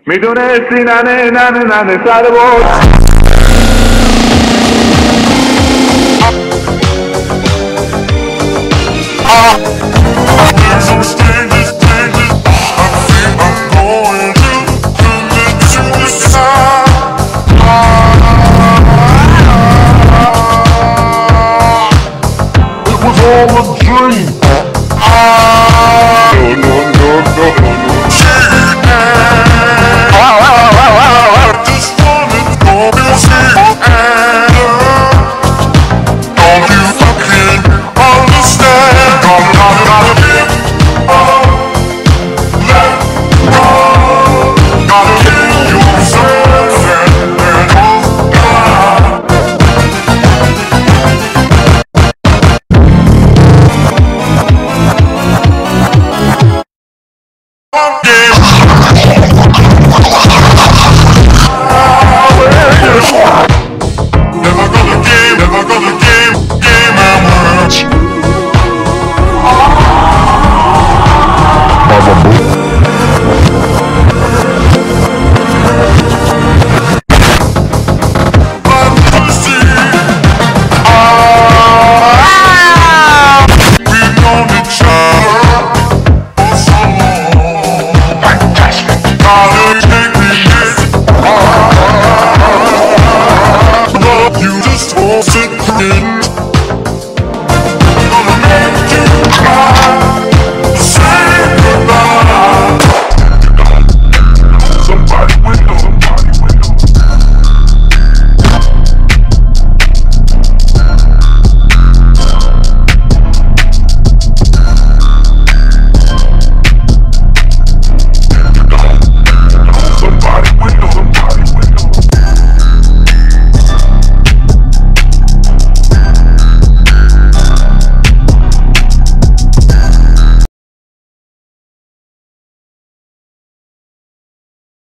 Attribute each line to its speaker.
Speaker 1: 미도네시 나는 살고
Speaker 2: There's some stages, I think I'm going to the suicide. It was all a dream. No. Just wanted to go and see. Don't you fucking understand? Gotta give up, let go. Gotta kill yourself and oh God. Never gonna game and words. We've known each other for so long. Fantastic.